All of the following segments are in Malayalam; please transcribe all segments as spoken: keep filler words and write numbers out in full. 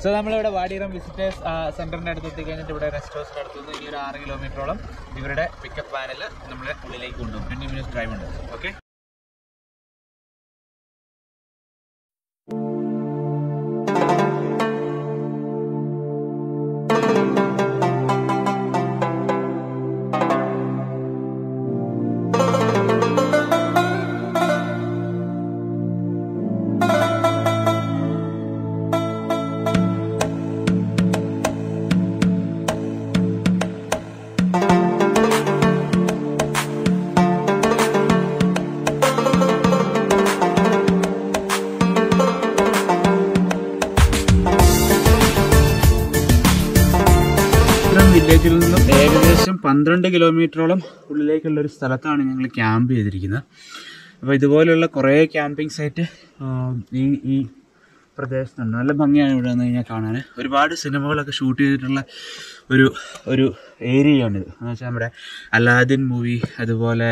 സോ നമ്മളിവിടെ വാടിയറം വിസിറ്റേഴ്സ് സെന്ററിന്റെ അടുത്ത് എത്തിക്കഴിഞ്ഞിട്ട് ഇവിടെ റെസ്റ്റ് ഹൗസിന്റെ അടുത്ത് നിന്ന് ഈ ഒരു ആറ് കിലോമീറ്ററോളം ഇവരുടെ പിക്കപ്പ് വാനിൽ നമ്മളെ ഉള്ളിലേക്ക് കൊണ്ടുപോകും. ട്വന്റി മിനിറ്റ്സ് ഡ്രൈവ് ഉണ്ട്. ഓക്കെ, വില്ലേജിൽ നിന്നും ഏകദേശം പന്ത്രണ്ട് കിലോമീറ്ററോളം ഉള്ളിലേക്കുള്ള ഒരു സ്ഥലത്താണ് ഞങ്ങൾ ക്യാമ്പ് ചെയ്തിരിക്കുന്നത്. അപ്പോൾ ഇതുപോലെയുള്ള കുറേ ക്യാമ്പിംഗ് സൈറ്റ് ഈ ഈ പ്രദേശത്തുണ്ട്. നല്ല ഭംഗിയാണ് ഇവിടെ നിന്ന് കഴിഞ്ഞാൽ കാണാൻ. ഒരുപാട് സിനിമകളൊക്കെ ഷൂട്ട് ചെയ്തിട്ടുള്ള ഒരു ഒരു ഏരിയയാണിത്. എന്ന് വെച്ചാൽ നമ്മുടെ അലാദിൻ മൂവി, അതുപോലെ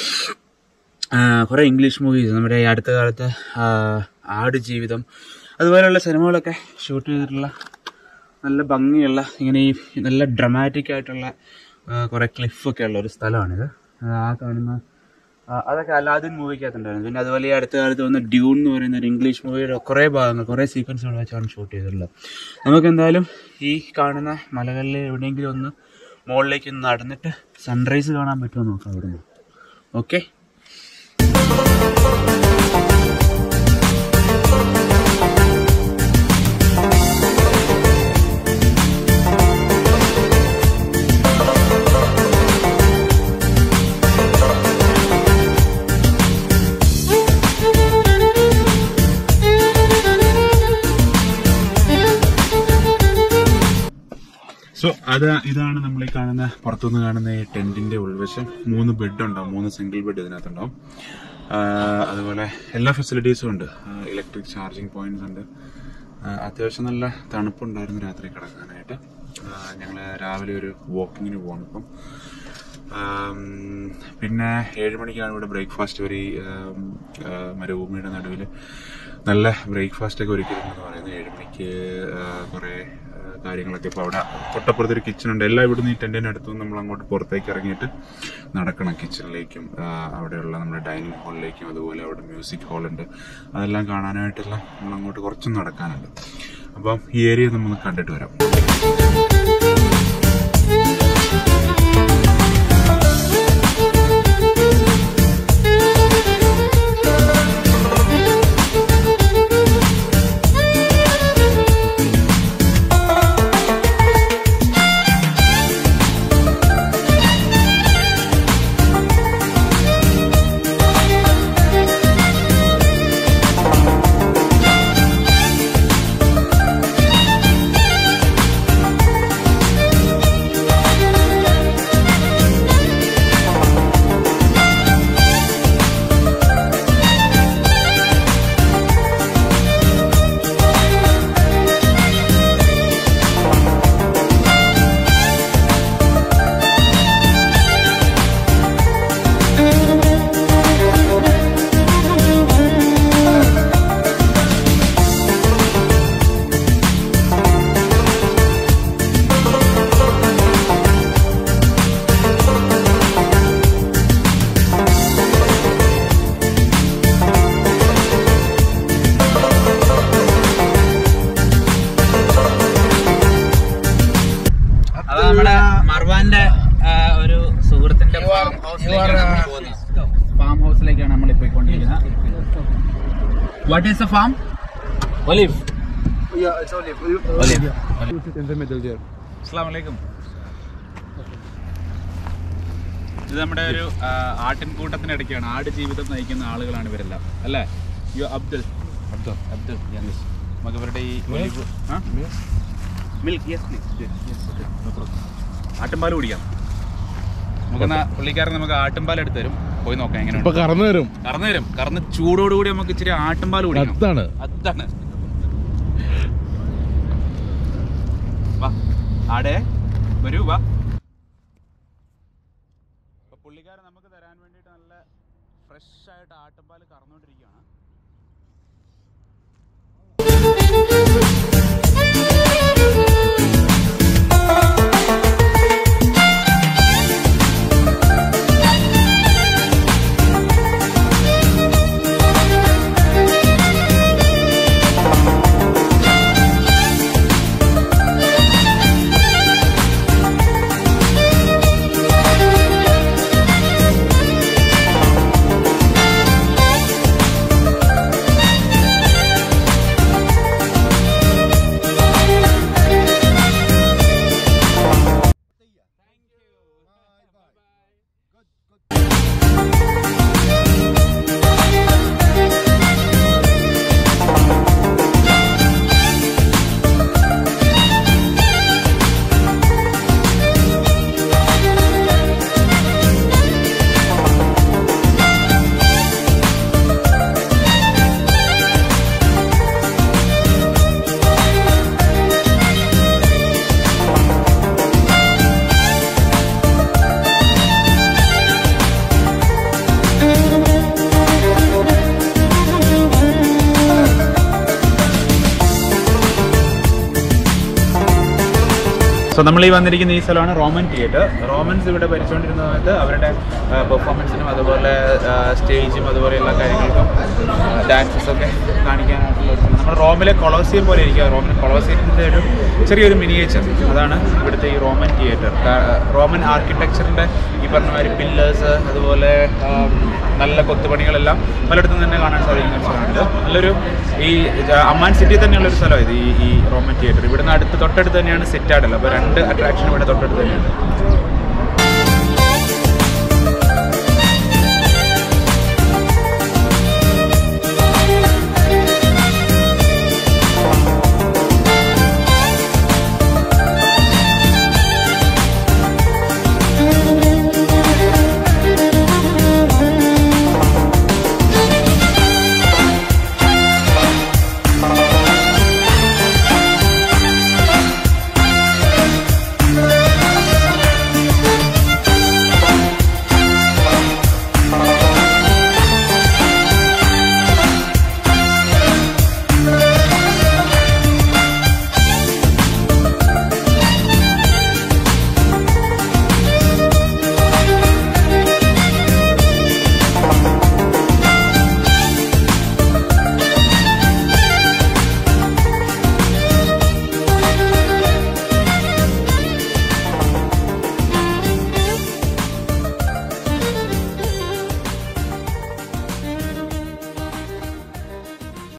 കുറേ ഇംഗ്ലീഷ് മൂവീസ്, നമ്മുടെ ഈ അടുത്ത കാലത്ത് ആടുജീവിതം, അതുപോലെയുള്ള സിനിമകളൊക്കെ ഷൂട്ട് ചെയ്തിട്ടുള്ള നല്ല ഭംഗിയുള്ള, ഇങ്ങനെ ഈ നല്ല ഡ്രമാറ്റിക് ആയിട്ടുള്ള കുറേ ക്ലിഫൊക്കെ ഉള്ള ഒരു സ്ഥലമാണിത്. ആ കാണുന്ന അതൊക്കെ അലാദിൻ മൂവിക്കകത്തുണ്ടായിരുന്നു. പിന്നെ അതുപോലെ ഈ അടുത്ത കാലത്ത് വന്ന ഡ്യൂൺ എന്ന് പറയുന്ന ഒരു ഇംഗ്ലീഷ് മൂവിയുടെ കുറേ ഭാഗങ്ങൾ, കുറേ സീക്വൻസുകൾ വെച്ചാണ് ഷൂട്ട് ചെയ്തിട്ടുള്ളത്. നമുക്ക് എന്തായാലും ഈ കാണുന്ന മലകളിൽ എവിടെയെങ്കിലും ഒന്ന് മുകളിലേക്ക് ഒന്ന് നടന്നിട്ട് സൺറൈസ് കാണാൻ പറ്റുമോ നോക്കാം അവിടുന്ന്. ഓക്കെ, സോ അത് ഇതാണ് നമ്മൾ ഈ കാണുന്ന പുറത്തുനിന്ന് കാണുന്ന ഈ ടെന്റിന്റെ ഉൾവശം. മൂന്ന് ബെഡ് ഉണ്ടാവും, മൂന്ന് സിംഗിൾ ബെഡ് ഇതിനകത്തുണ്ടാവും. അതുപോലെ എല്ലാ ഫെസിലിറ്റീസും ഉണ്ട്. ഇലക്ട്രിക് ചാർജിങ് പോയിന്റ്സ് ഉണ്ട്. അത്യാവശ്യം നല്ല തണുപ്പുണ്ടായിരുന്നു രാത്രി കിടക്കാനായിട്ട്. ഞങ്ങൾ രാവിലെ ഒരു വാക്കിങ്ങിന് പോകണം ഇപ്പം. പിന്നെ ഏഴ് മണിക്കാണ് ഇവിടെ ബ്രേക്ക്ഫാസ്റ്റ്. ഒരു മരുഭൂമിയുടെ നടുവിൽ നല്ല ബ്രേക്ക്ഫാസ്റ്റ് ഒക്കെ ഒരുക്കിയിട്ടുണ്ടെന്ന് പറയുന്നത്. ഏഴ് മണിക്ക് കുറേ കാര്യങ്ങളൊക്കെ. ഇപ്പോൾ അവിടെ തൊട്ടപ്പുറത്തൊരു കിച്ചൺ ഉണ്ട്. എല്ലാം ഇവിടുന്ന് ഈ ടെന്റിന് അടുത്ത് നമ്മൾ അങ്ങോട്ട് പുറത്തേക്ക് ഇറങ്ങിയിട്ട് നടക്കണം കിച്ചണിലേക്കും, അവിടെയുള്ള നമ്മുടെ ഡൈനിങ് ഹാളിലേക്കും. അതുപോലെ അവിടെ മ്യൂസിക് ഹാളുണ്ട്. അതെല്ലാം കാണാനായിട്ടുള്ള നമ്മൾ അങ്ങോട്ട് കുറച്ചും നടക്കാനുണ്ട്. അപ്പം ഈ ഏരിയ നമ്മൾ കണ്ടിട്ട് വരാം. നമ്മുടെ മർവാന്റെ ഒരു സുഹൃത്തിന്റെ ഫാം ഹൗസിലേക്കാണ് നമ്മൾ പോയിക്കൊണ്ടിരിക്കുന്നത്. What is the farm? Olive. അസ്സലാമു അലൈക്കും. ഇത് നമ്മുടെ ഒരു ആട്ടിൻകൂട്ടത്തിനിടയ്ക്കാണ്, ആട് ജീവിതം നയിക്കുന്ന ആളുകളാണ് ഇവരെല്ലാം, അല്ലേ? യു അബ്ദുൽ അബ്ദുൽ അബ്ദുൽ നമുക്ക് ഇവരുടെ ഈ ഒലിവ് മിൽക്ക്. Yes please. ആട്ടുംപാൽ കുടിക്കാം നമുക്കെന്നാ. പുള്ളിക്കാരൻ നമുക്ക് ആട്ടുംപാൽ എടുത്ത് തരും. പോയി നോക്കാം എങ്ങനെയാണ്. കറന്നു തരും കറന്നു തരും കറന്ന് ചൂടോടുകൂടി നമുക്ക് ഇച്ചിരി ആട്ടുംപാൽ കുടിക്കാം. അതാണ് അതാണ് വാ ആടെ വരൂ വാ. പുള്ളിക്കാരൻ നമുക്ക് തരാൻ വേണ്ടിയിട്ട് നല്ല ഫ്രഷ് ആയിട്ട് ആട്ടുംപാൽ കറന്നുകൊണ്ടിരിക്കുകയാണ്. സോ നമ്മൾ ഈ വന്നിരിക്കുന്ന ഈ സ്ഥലമാണ് റോമൻ തിയേറ്റർ. റോമൻസ് ഇവിടെ ഭരിച്ചുകൊണ്ടിരുന്ന സമയത്ത് അവരുടെ പെർഫോമൻസിനും അതുപോലെ സ്റ്റേജും അതുപോലെയുള്ള കാര്യങ്ങൾക്കും ഡാൻസസൊക്കെ കാണിക്കാനായിട്ടുള്ള ഒരു സ്ഥലം. നമ്മുടെ റോമിലെ കൊളോസിയം പോലെ ഇരിക്കുക. റോമൻ കൊളോസിയത്തിൻ്റെ ഒരു ചെറിയൊരു മിനിയേച്ചർ, അതാണ് ഇവിടുത്തെ ഈ റോമൻ തിയേറ്റർ. റോമൻ ആർക്കിടെക്ചറിൻ്റെ ഈ പറഞ്ഞ മാതിരി പില്ലേഴ്സ് അതുപോലെ നല്ല കൊത്തുപണികളെല്ലാം പലയിടത്തും തന്നെ കാണാൻ സാധിക്കുന്ന ഒരു സ്ഥലമാണിത്. നല്ലൊരു ഈ അമ്മാൻ സിറ്റി തന്നെയുള്ളൊരു സ്ഥലമാണ് ഇത്, ഈ ഈ റോമൻ തിയേറ്റർ. ഇവിടുന്ന് അടുത്ത് തൊട്ടടുത്ത് തന്നെയാണ് സിറ്റാഡൽ. അപ്പോൾ രണ്ട് അട്രാക്ഷൻ ഇവിടെ തൊട്ടടുത്ത് തന്നെയാണ്.